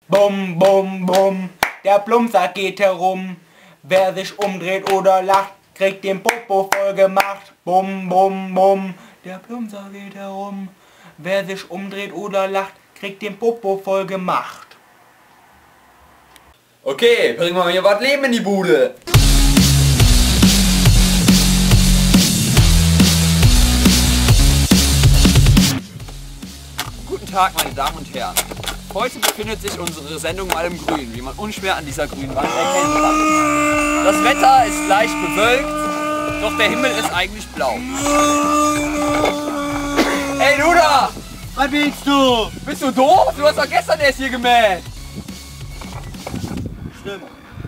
Bum, bum, bum, der Plumpsack geht herum. Wer sich umdreht oder lacht, kriegt den Popo voll gemacht. Bum, bum, bum, der Plumpsack geht herum. Wer sich umdreht oder lacht, kriegt den Popo voll gemacht. Okay, bringen wir mal hier was Leben in die Bude. Guten Tag, meine Damen und Herren. Heute befindet sich unsere Sendung mal im Grün, wie man unschwer an dieser grünen Wand erkennen kann. Das Wetter ist leicht bewölkt, doch der Himmel ist eigentlich blau. Hey, du da! Was willst du? Bist du doof? Du hast doch gestern erst hier gemäht. Stimmt.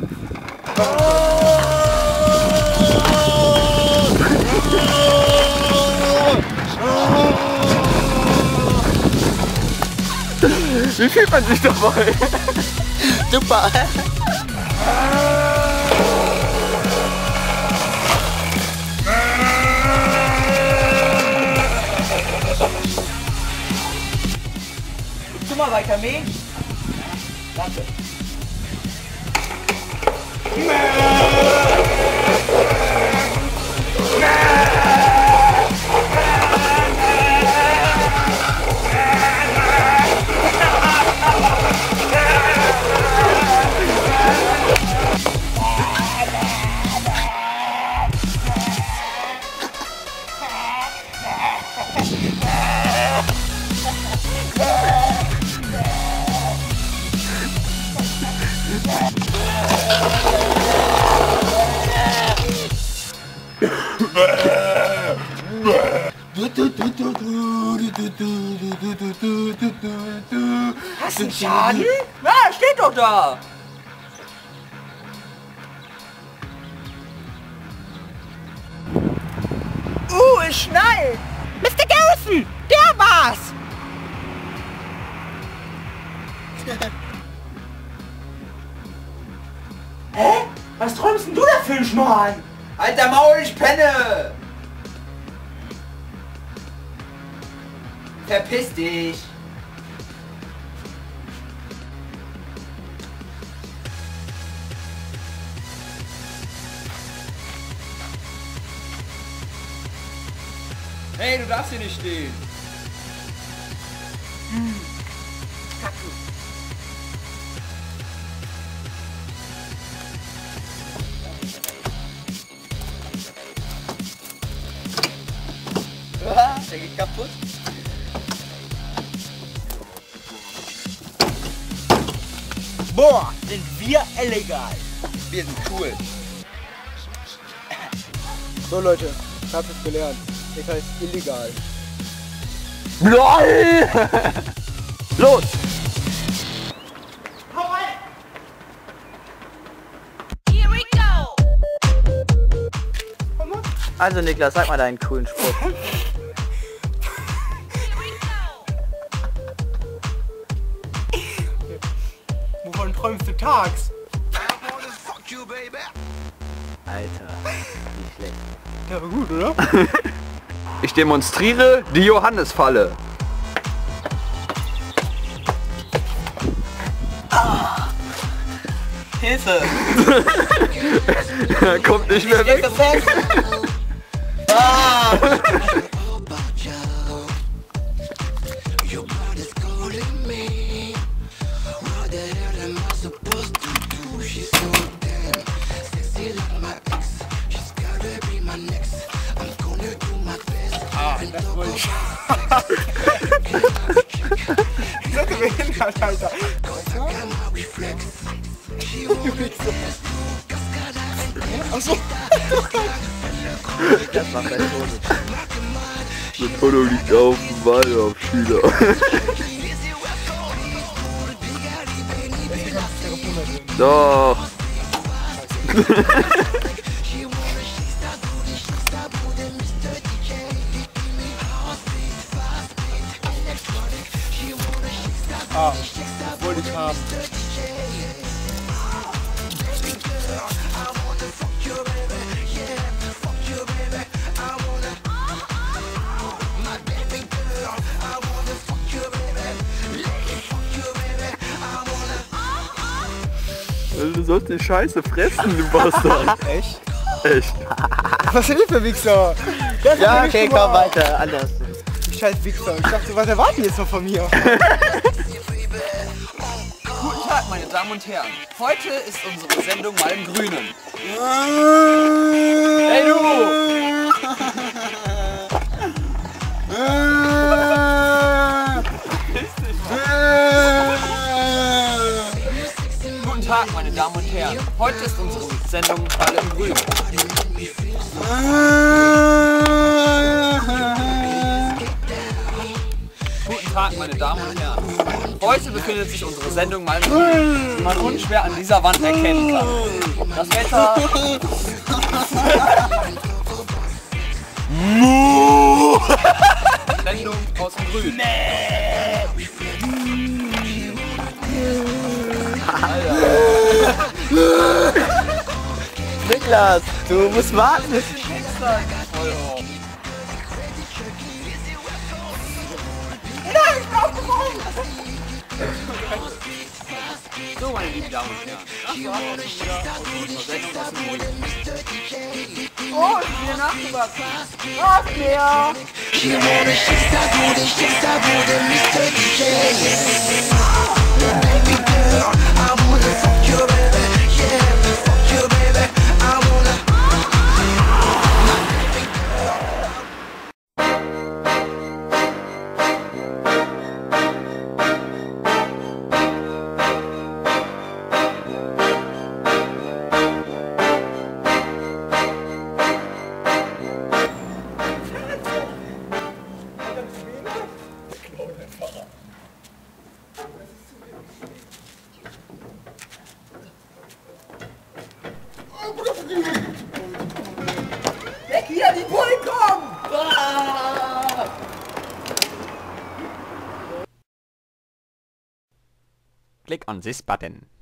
Wie fühlt man sich dabei? Super. Willst du mal weiter mähen? Danke. Hast du einen Schaden? Ja, steht doch da. Es schneit! Mr. Garrison, der war's! Hä? Was träumst denn du da für ein Schmarrn? Alter Maul, ich penne! Verpiss dich! Hey, du darfst hier nicht stehen! Der geht kaputt. Boah, sind wir illegal! Wir sind cool. So Leute, ich hab's jetzt gelernt. Ich heißt illegal. LOL! Los! Also Niklas, sag mal deinen coolen Spruch. Wovon träumst du tags? Alter, nicht schlecht. Ja, gut, oder? Ich demonstriere die Johannesfalle. Hilfe! Er kommt nicht mehr weg. Ah! Das wollte ich. Das ist behindert, Alter. Achso. Das war deine Hose. Das Foto liegt auf dem Waldorf, Schüler. Doch. Ah, das wollte ich haben. Du sollst die Scheiße fressen, du Bastard. Echt? Echt. Was sind die für Wichser? Ja, okay, komm weiter, anders. Die scheiß Wichser. Ich dachte, was erwarten die jetzt noch von mir? Guten Tag, meine Damen und Herren. Heute ist unsere Sendung mal im Grünen. Hey du! Guten Tag, meine Damen und Herren. Heute ist unsere Sendung mal im Grünen. Guten Tag, meine Damen und Herren. Heute befindet sich unsere Sendung mal im Grün, wie man unschwer an dieser Wand erkennen kann. Das Wetter... Sendung aus dem Grün. Niklas, du musst warten. So, meine lieben Damen und Herren, das war auch schon wieder unsere Sendung aus dem Grün. Oh, ich bin wieder nachgewachsen. Was mehr? Weg hier, die Bullen kommen! Click on this button.